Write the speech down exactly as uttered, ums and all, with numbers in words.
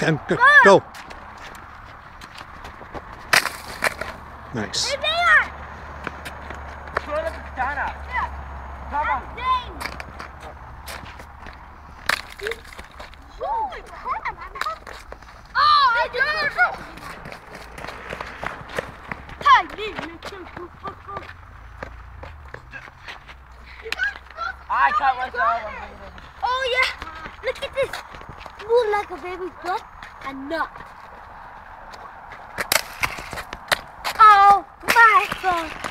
Come, go, go. Nice. Hey, there! Throw the katana. Yeah. Come on. Holy crap! Oh, I did it! Hey, you I cut myself. Oh yeah! Look at this! More like a baby's butt and nut. Oh my God!